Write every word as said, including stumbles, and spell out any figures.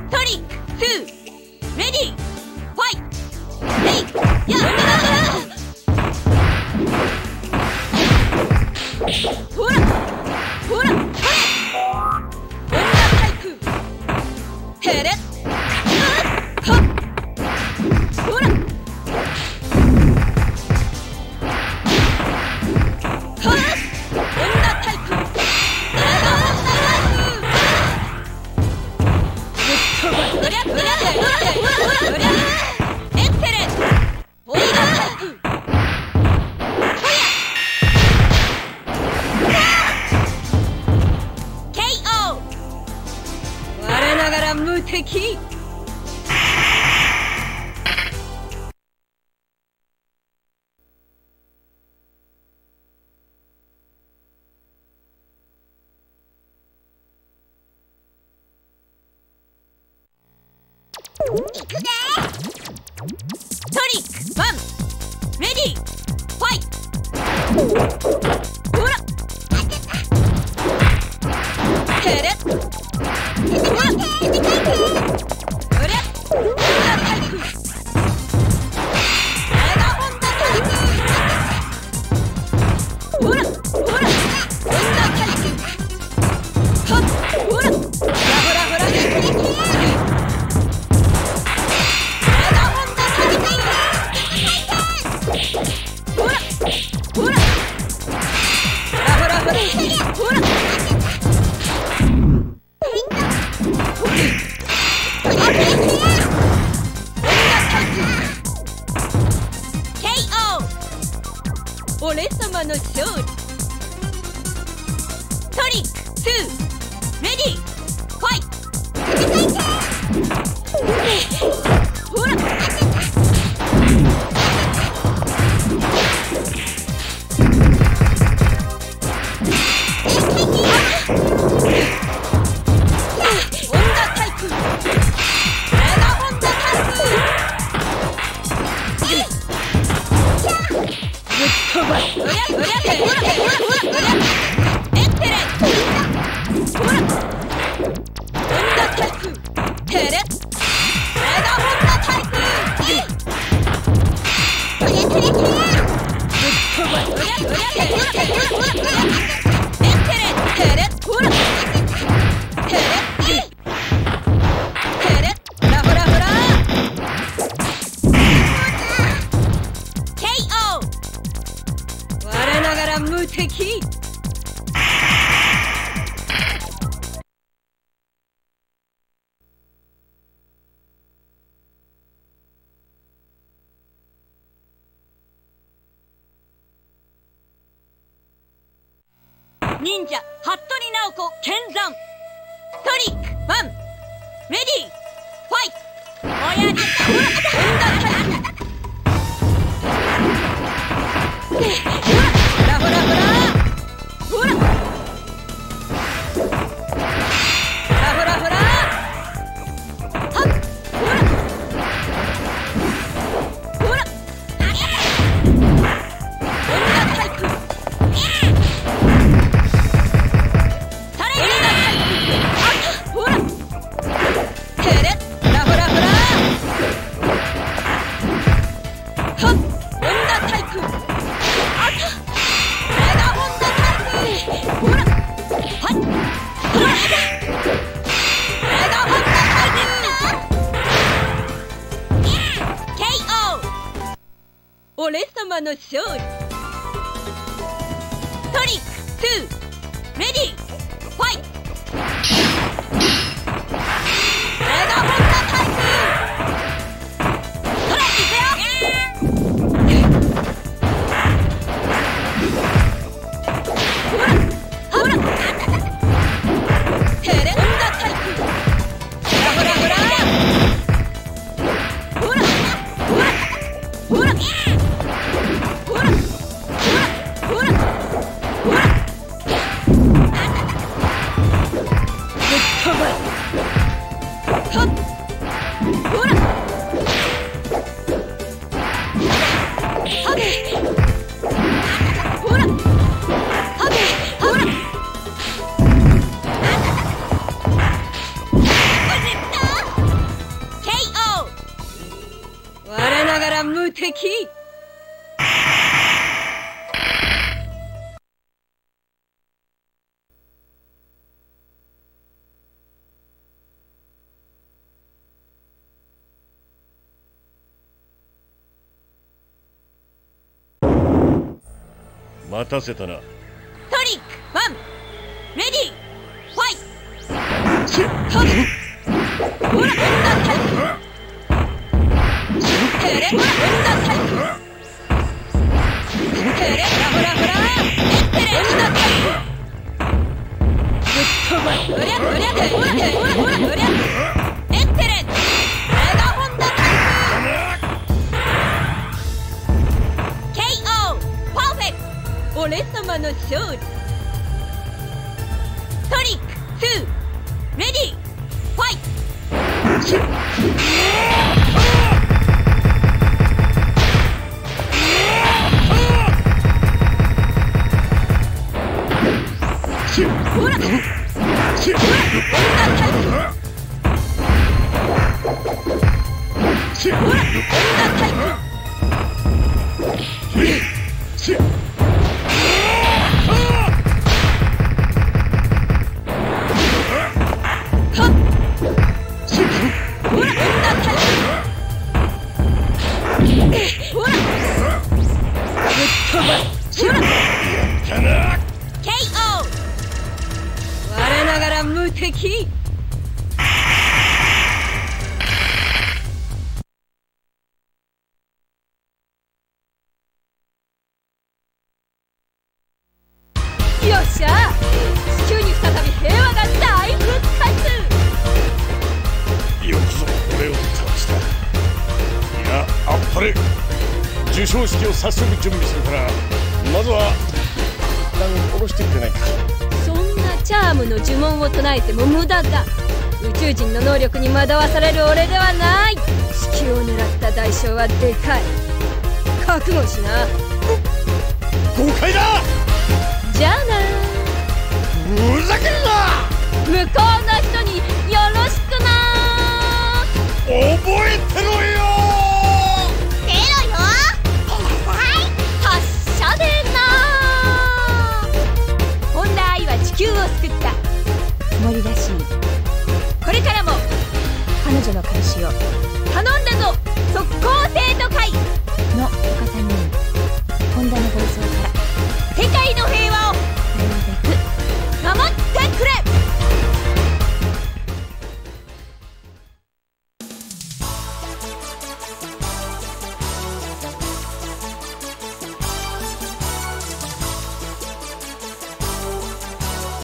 トリックツーレディーファイトレイやったほらほらほれ女対空テレッはっほらはっ女対空無敵。いくぜ。トリックワンレディーファイトほらテレッ俺様の勝利。トリックツーレディーファイトほら無敵。忍者服部直子剣山トリックワンレディーファイトおやり俺様の勝利。トリックツーレディーファイトメガホンダタイプそれいくよほらほらテレホンダタイプほらほらほらほらほらほらほ無敵。 待たせたな。 トリックワンレディーファイト。ほら、女タイプ。テレ、ほら、女タイプ。テレ、ほらほらほら、エッテレ、女タイプ。ぶっ飛ば、うりゃうりゃ、ほらほらほら、うりゃエッテレ、メガホンダタイプ。 ケーオー パーフェクト。俺様の勝利。トリックツーレディーファイト。ほらほら、女タイプ。ほら、女タイプ。我ながら無敵。よっしゃ、地球に再び平和が大復活。 よくぞ俺を倒した。いや、あっぱれ。授賞式を早速準備するから、まずは一旦下ろしてくれないか。 そんなチャームの呪文を唱えても無駄だ。宇宙人の能力に惑わされる俺ではない。地球を狙った代償はでかい。覚悟しな。 誤解だ。 じゃあな。 ふざけるな。 向こうの人によろしくな。 覚えてろよ。 出ろよ。発射でな。本田愛は地球を救ったつもりらしい。これからも彼女の監視を頼んだぞ。速攻生徒会のおかさんに